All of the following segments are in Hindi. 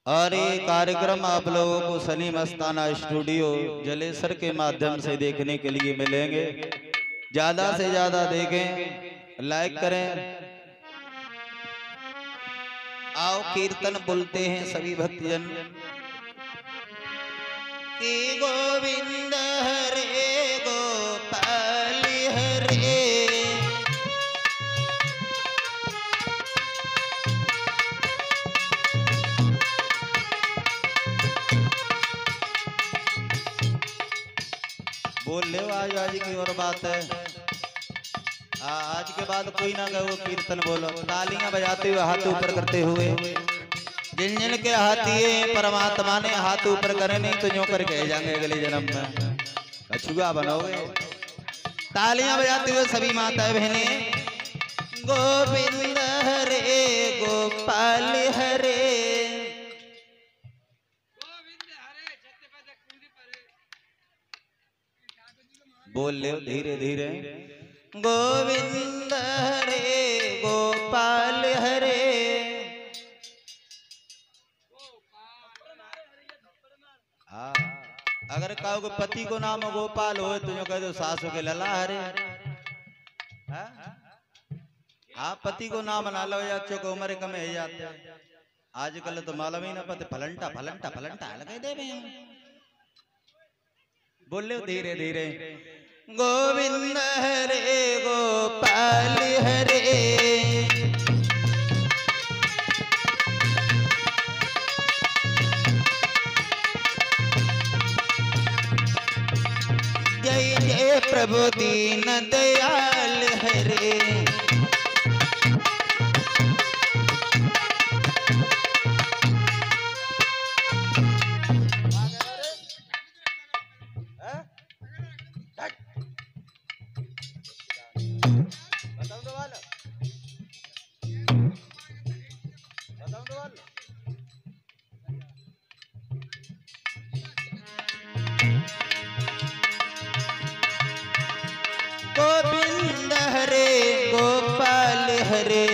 और ये कार्यक्रम आप लोगों को सलीम अस्ताना स्टूडियो जलेसर के माध्यम से देखने के लिए मिलेंगे। ज्यादा से ज्यादा देखें, लाइक करें। आओ कीर्तन बोलते हैं सभी भक्तजन कि गोविंद हरे गोपाल हरे। बोल ले आज की और बात है। आज के बाद कोई ना कहो कीर्तन बोलो, तालियां बजाते हुए हाथ ऊपर करते हुए। जिन जिन के हाथी परमात्मा ने हाथ ऊपर करे नहीं तो यूं कर कहे जाएंगे अगले जन्म में कछुआ बनोगे। तालियां बजाते हुए सभी माताएं बहने गोविंद हरे गोपाल हरे। बोल ले धीरे धीरे गोविंद हरे गोपाल हरे। हाँ, अगर कहो कि पति को नाम गोपाल हो तो जो कह दो सासू के लला हरे। हाँ, पति को नाम ना लो या चौक उम्र कम है जाते आजकल तो मालूम ही ना पता फलंटा फलंटा फलंटा लगे दे। बोल ले धीरे धीरे गोविंद हरे गोपाल हरे। जय जय प्रभु दीन दयाल हरे। गोविंद हरे गोपाल हरे।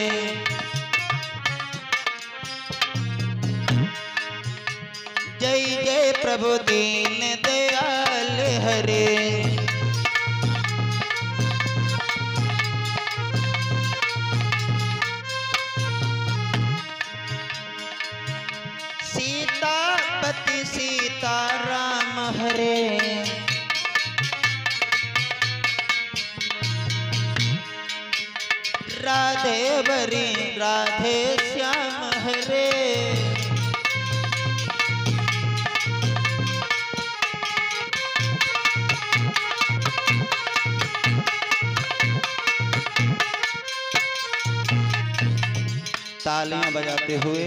जय जय प्रभु दीन दयाल हरे। सीतापति सीताराम हरे। राधे बरी राधे श्याम हरे। तालियां बजाते हुए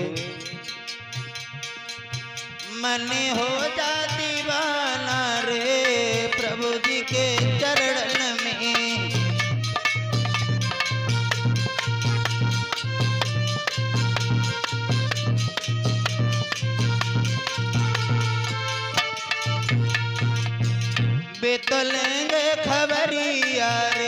मन हो जा दीवाना रे प्रभु जी के चरण में। वे तो लेंगे खबरिया